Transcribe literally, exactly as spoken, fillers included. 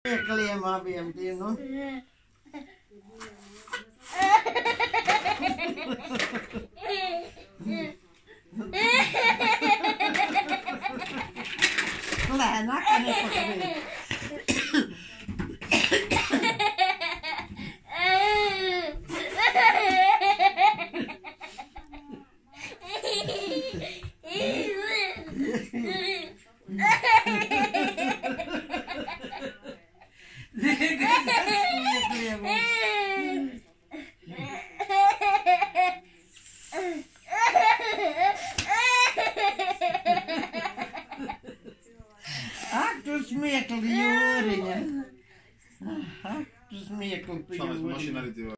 Smiekliem abiem tiem, nu. Lēnāk, ka nepakavēji. Ak, tu smiekli, Jūriņa. Ak, tu smiekli, tu Jūriņa.